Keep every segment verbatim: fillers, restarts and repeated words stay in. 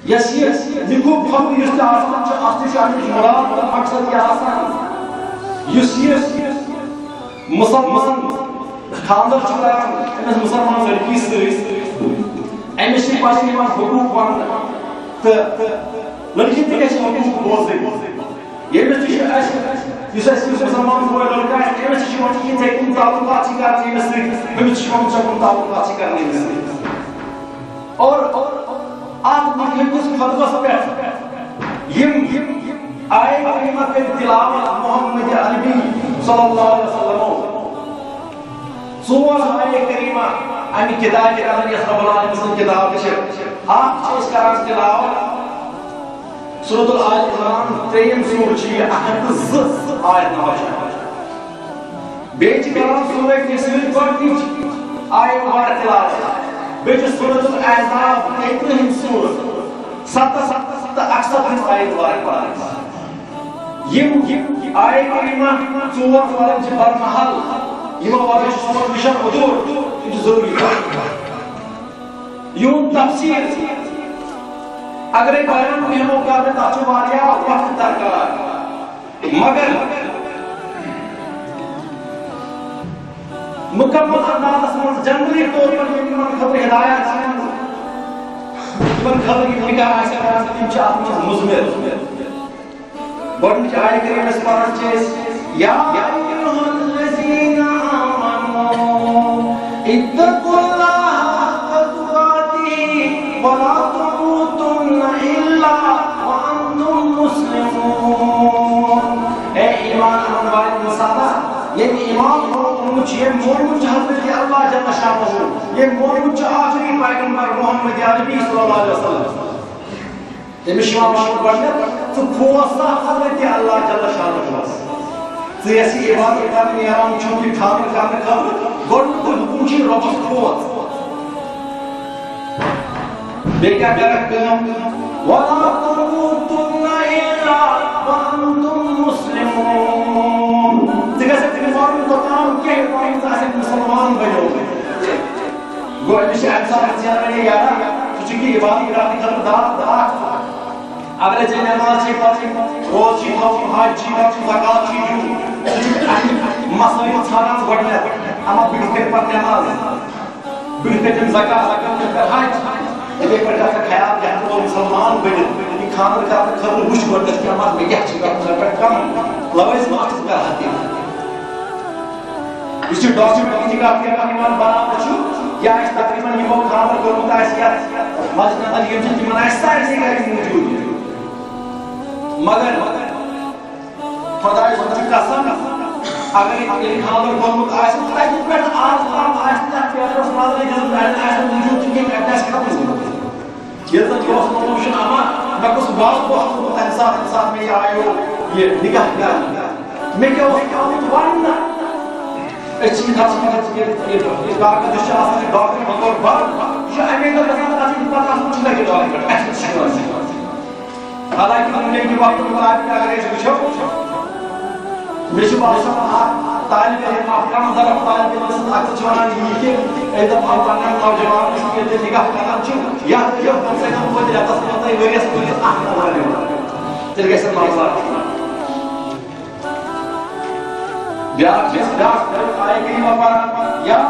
یس یہ نکو خبر یس آسان چھ اصل شان مراد تر مقصد یہ آسان یس یہ مسلمان خاندر چھ کران امس مسلمان لڑکی سۭتۍ امس چھ پنٕنۍ یِوان حقوق وننہٕ تہٕ لڑکی تہِ گژھِ حقوق بوزٕنۍ ییٚمِس تہِ چھُ اَسہِ یُس اَسہِ یُس مسلمان بوے لڑکہٕ آسہِ أمِس تہِ چھُ یِوان کہِ ژےٚ کٕم تعلقات چھِ کران أمِس سۭتۍ أمِس چھُ یِوان ژےٚ کٕم تعلقات چھِ کران أمِس سۭتۍ اور اَتھ مُتعلِقس خطبس پٮ۪ٹھ یِم آیہِ کریمہ کٔرۍ تِلاوت محمد عربی صلی اللہ علیہ وسلم ژور آیہِ کریمہ امہِ کتاب کران یس رب العالمین سٕنٛز کتاب تہِ چھِ اکھ چھِ أسۍ کران تِلاوت سورۃ آل عمران ترٛیٚیِم سورہ چھِ یہِ اکھ ہتھ تہٕ زٕ آیت نمبر چھِ بیٚیہِ چھِ کران سورہ نساء گۄڈنِچ آیہِ مبارک تِلاوت بیٚیہِ چھِ سورۃ الاحزاب تیترٕہِم سورہ ستھ تہٕ اکستتھِم آیت مبارک پران یِم آیہِ کریمہ ژور پرٕنۍ چھِ برمحل یِمو وجہ چھُ سون مشن ادور یِم چھِ ضروٗری یِہُنٛد تفصیٖل اگر بیان بیانو کرنے تتھ چھُ واریاہ وقت درکار مگر مکمل اندازس منٛز جنرلی طور پر یِمن خٲطرٕ ہدایت یِمن خٲطرٕ یِم نکاح آسہِ کران تِم چھِ اتھ منٛز مُضمر گۄڈنِچ آیہِ کریمہ أسۍ پران چھِ أسۍ یا ایُّہَا الَّذِیٖنَ آمَنُوا اتَّقُوا اللَّهَ حَقَّ تُقَاتِهِ وَلَا تَمُوتُنَّ إِلَّا وَأَنْتُمْ مُسْلِمُونَ اے ایمان انن والے انسانہ یہ ایمان مونمت یہ مونمت حضرت اللہ جل شانہ یہ مونمت آخری پیغمبر محمد عربی صلی اللہ علیہ وسلم تمس شان گۄڈنیٚتھ ژٕ کھوژ حضرت اللہ جل شانہ ژٕ یژھ یہِ عبادت کرنہِ نیران چھُکھ یہِ خانہٕ کرنہٕ خٲطرٕ گۄڈنیُک حکم چھُ رۄبس کھوژ بیٚیہِ کیٛاہ کرکھ کٲم وَلَا تَمُوتُنَّ إِلَّا وَأَنْتُمْ مُسْلِمُونَ ژٕ گژھکھ نہٕ مرُن توٚتام کینٛہہ یوٚتام ژٕ آسکھ مُسلمان بنیومُت گوٚو أمِس چھِ اَمہِ ساتہٕ زینان یارا ژٕ چھُکھ یہِ عبادت کرنہٕ خٲطرٕ داکھ داکھ اگر ژےٚ نٮ۪ماز چھے پرٕنۍ روزٕ چھُے تھاوُن حج چھُے رَٹُن زکات چھُے دیُن ژٕ چھُکھ اَمہِ مسٲیِل ژھانڈان گۄڈنیٚتھ اما بہٕ کِتھ کٔنۍ پرٕ نٮ۪ماز بہٕ کِتھ کٔنۍ دِمہٕ زکات بہٕ کِتھ کٔنۍ حج یِتھَے پٲٹھۍ آسان خیال کہِ ہٮ۪کہٕ بہٕ مُسلمان بٔنِتھ یہِ خانٛدر کرنہٕ خٲطرٕ وٕچھ گۄڈنیٚتھ کہِ اما مےٚ کیٛاہ چھِ کَرُن مےٚ پٮ۪ٹھ کَم لَوٲیِز ما چھُس بہٕ کران تہِ یُس یہِ ڈاکٹر نِکاح کران یِوان بناونہٕ چھُ یا اَسہِ تقریٖباً یِمو خانٛدر کوٚرمُت آسہِ یتھ مسجدن یِم چھِ تِمن آسہِ سارنٕے گرِ موٗجوٗد مگر خۄداے سُنٛد چھُ قسم اگر ییٚلہِ خانٛدر کوٚرمُت آسہِ تتہِ پٮ۪ٹھ آز تام آسہِ تتھ پیپرس نظرٕے دِژمٕژ اَتہِ آسہِ نہٕ موٗجوٗد کہِ کیٚنٛہہ اَتہِ آسہِ ختم گوٚمُت ییٚلہِ زن یہِ اوس ووٚنمُت چھُ اما مےٚ کُس واقعہٕ اوس گوٚمُت تَمہِ ساتہٕ ییٚمہِ ساتہٕ مےٚ یہِ آیو یہِ نِکاح کرنہٕ مےٚ کیٛاہ اوس آمُت وننہٕ أسۍ چھِ یہِ دپان یہِ کاغذ یُس چھُ آسان یہِ ڈاکٹر بطور بنٛد یہِ چھُ اَمے دۄہ گژھان تتھ پتہٕ اتھ منٛز چھُ لگہِ ڈاکٹر اَسہِ چھُ حالانکہ دُنیاہکہِ وقتہٕ مطابق اگر أسۍ وٕچھو مےٚ چھُ باسان اکھ طالبہِ علم اکھ کم ضرب طالبہِ علمہٕ سٕنٛز اکھ چھِ ونان یی کہِ أسۍ دپہو پننٮ۪ن نوجوانن ییٚلہِ تُہۍ نِکاح کران چھِو یتھ دِیِو کم سے کم توتہِ رٮ۪تس منٛز تُہۍ ؤرۍیَس کُنِس اکھ نظر دِوان تیٚلہِ گژھن معاملات بیٛاکھ چیٖز بیٛاکھ آیہِ کریمہ پران یا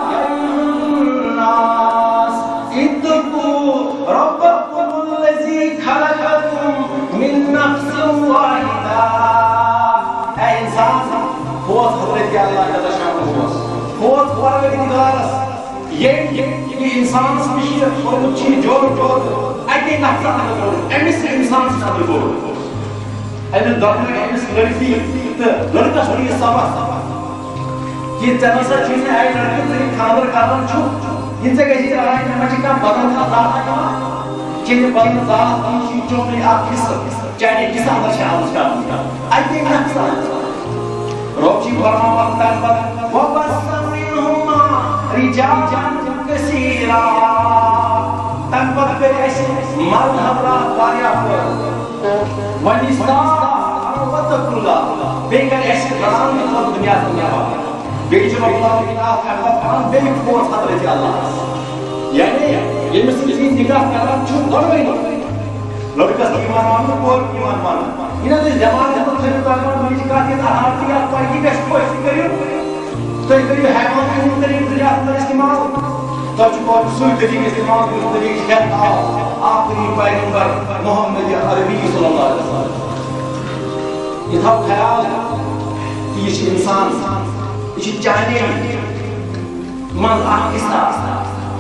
الناس اتقوا ربکم الذی خلقکم من نفس واحدہ اے انسان کھوژ حضرت اللہ جل شانہ کھوژ پروردگارس ییٚمۍ انسانس نِش کوٚرمُت چھُ یہِ جوڑ پٲدٕ اَکے نفرٕ اندر کوٚرمُت أمِس انسان سٕنٛدِ اندر کوٚرمُت أمِس دۄنوَے أمِس لڑکی تہٕ لڑکس چھُ یہِ سبق کہ ژےٚ نسا چھُے نہٕ اَکہِ لڑکہٕ ژٕ خانٛدر کران چھُکھ یہِ ژےٚ گژھی راے مےٚ ما چھِ کانٛہہ بدل ذات یِوان چٲنہِ بدل ذات یہِ چھُ چونُے اکھ حصہٕ چانہِ حصہٕ اندر چھِ آمٕژ کرنہٕ اَکے نفرٕ رۄب چھُ فرماوان تَمہِ پتہٕ وَبَثَّ مِنْهُمَا رِجَالًا كَثِيرًا تَمہِ پتہٕ کٔرۍ اَسہِ مرد حضرات واریاہ پٲدٕ وَنِسَاءً وَذُكُورًا بیٚیہِ کٔرۍ اَسہِ زنان تہِ پٲدٕ دُنیاہس منٛز نٮ۪بر بیٚیہِ چھُ رۄب العالمیٖن اکھ اَمہِ پتہٕ پَنُن بیٚیہِ کھوژ حضرت اللہس یعنی ییٚمِس سۭتۍ أسۍ نِکاح کران چھُ دۄنوَے لڑکس ایمان مانو کور ایمان مانو انہوں نے جماعت ہے تو تھیو تعلیم مجھے کہا کہ آرتی آپ پائی گشت کوشش کریو تو یہ کریو حیوان کے ان طریق دریات پر استعمال تو چکو سوئی طریق استعمال کرو طریق شہد آؤ آخری پیغمبر محمد عربی صلی اللہ علیہ وسلم یہ تھا خیال کہ یہ انسان یہ چاہنے من آہ قصہ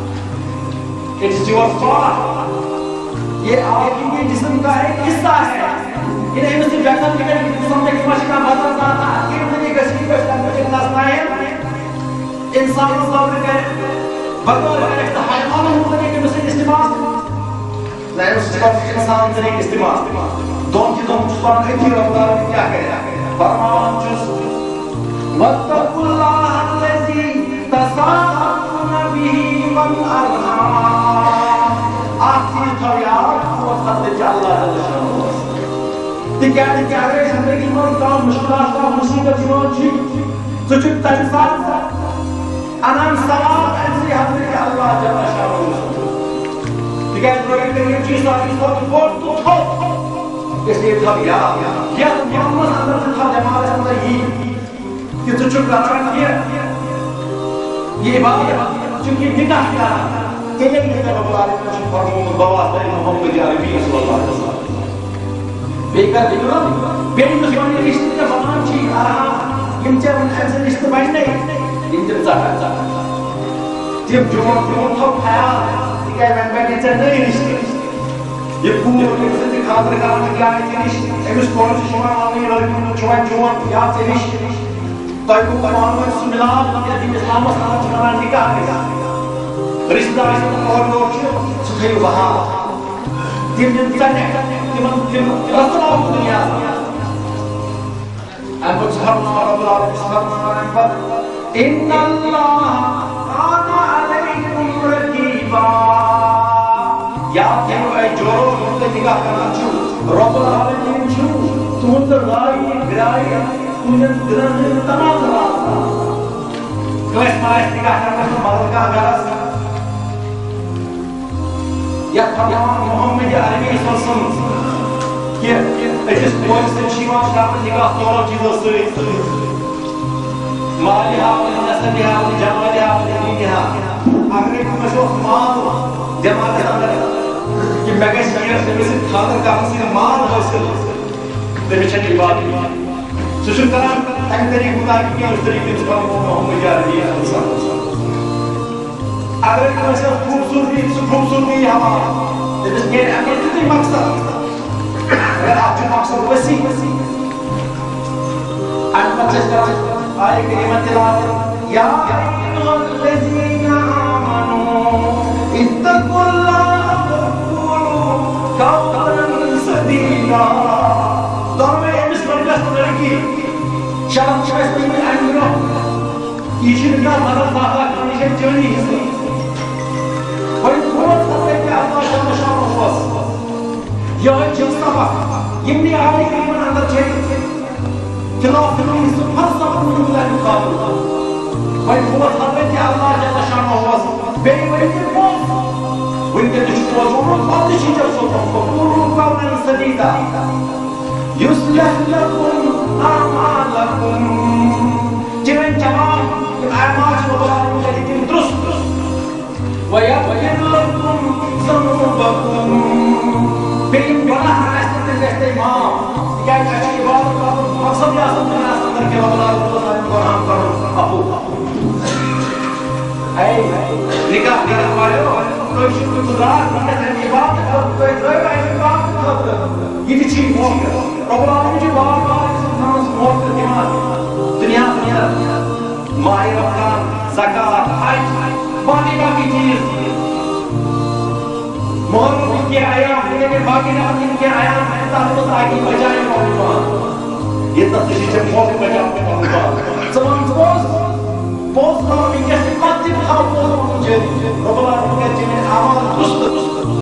It's your fault. یہ آپ کے جسم کا ایک حصہ ہے یہ نہیں مجھے جاتا کہ میرے جسم میں کمش کا بدل جاتا یہ مجھے کسی کو مجھے نسنا ہے انسان کو صبر کرے بغیر ایک حیوان ہونے کے مجھے استعمال نہیں اس کا انسان سے ایک استعمال دون چیزوں پر ایک ہی رفتار کیا کرے فرمان جس واتقوا الله الذي تساءلون به والارحام آخری طویات و خطر اللہ جل تکیہ تکیہ زندگی میں کام مشکلات کا مصیبت جنون چی تو چھو تنسان انام سواب ایسی حضرت اللہ جل شاہ تکیہ دروگی کہ یہ چیز آگی سوٹ بوٹ تو تھو اس لیے طویات کیا محمد اندر سے تھا جماعت اندر ہی کہ تو چھو کرنا کیا یہ عبادت چونکہ نکاح کیا کہ یہ نہیں جب اللہ علیہ وسلم فرمون بواسطہ محمد عربی صلی اللہ علیہ وسلم بیکر دیکھو بین مسلمانی رشتے کا بنام چیز آرہا یم چاہ ان ایسے رشتے بائن نہیں یم جب زہر جب جمعہ جمعہ تھو خیال کہ میں بیٹھے چاہ نہیں رشتے یہ پور رشتے سے خاطر کرنے کی آئی تھی رشتے ایک اس کون سے شمع آنے لڑکی چھوائے جمعہ یاد سے رشتے تاکہ کو معلومات سملاب یا دین اسلام و سلام چنانا نکاح نکاح رشتہ دار اس کو اور لوگ چھو سکھیو بہا تیم جن چنے تیمن تیم رسول آب دنیا ایم سبحانہ رب العالمین سبحانہ رب ان اللہ آنا علیکم رقیبا یاد کہو اے جو مجھے نکاح کرنا چھو رب العالمین چھو تم در رائی برائی تمہیں دلن میں تمام راستہ کلیس مارس نگاہ کرنے کو مدد کا غرض یا فرمان محمد عربی صلی اللہ علیہ وسلم کہ اجس کوئی سے شیوان شامل نگاہ دونوں چیزوں سے مالی حاولی نسلی حاولی جمالی حاولی دینی حاولی اگر ایک مشوق مال جماعت اندر کہ مگہ شیر سے میں سے خاطر کا حسین مال حاصل دے بچن عبادی سوشن کرام تاکہ طریق مطابق کیا اس طریقے سے فرمو محمد عربی صلی اللہ علیہ وسلم اگر ایک مسئلہ خوبصورتی خوبصورتی ہوا جب اس کے اگر کتنی مقصد اگر آپ جو مقصد وسیع آن پچھس کرام آئے کریمت تلاوت یا ایوہ الذین آمنوا اتقوا اللہ وقولوا قولا سدیدا دونوں میں امس بردست لڑکی شرم چویس میں میں آئیں گرو یہ شرکہ مدد باقا کرنی ہے جونی حصہ وہی بہت سبے کہ اللہ شرم شرم ہوس یہ جنسا باقا یمنی آلی کریمن اندر چھے خلاف فلوم حصہ فرصہ فرمون اللہ مقابل وہی بہت سبے کہ اللہ شرم شرم ہوس بے وہی کے بہت وہی کے دشت وزورت بہت شیئر سوتا فقورو قولا سدیدا يصلح لكم أعمالكم جميع تمام الأعمال والأعمال التي تدرس ويغفر لكم ذنوبكم بين بناء الاستماع كان أشياء بعض مقصد يا صدق الناس أنك ربنا القرآن كرم أبو أي نكاح نكاح والو کوئی شکر گزار نکاح ہے یہ بات کوئی ڈرائیو ہے یہ بات یہ چیز رب العالمین جو بار بار انسان موت کرتے ہیں دنیا دنیا ماہ رمضان زکات حج باقی باقی چیز محرم کے ایام کے باقی نمازین کے ایام ہے تحفظ آگی بجائے معلومات یہ تفصیل سے موت بجائے معلومات زمان سپوز پوز کرو ان کے سکت خواہ پوز کرو رب العالمین کے جنہیں اعمال